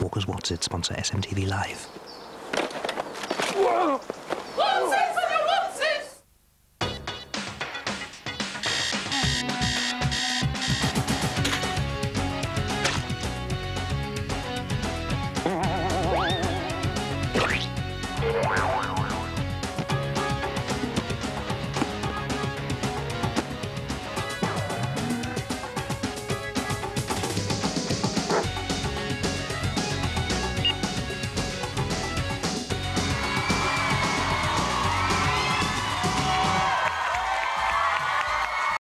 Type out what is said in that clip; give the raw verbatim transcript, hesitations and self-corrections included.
Walker's What's It sponsor S M T V Live. Whoa!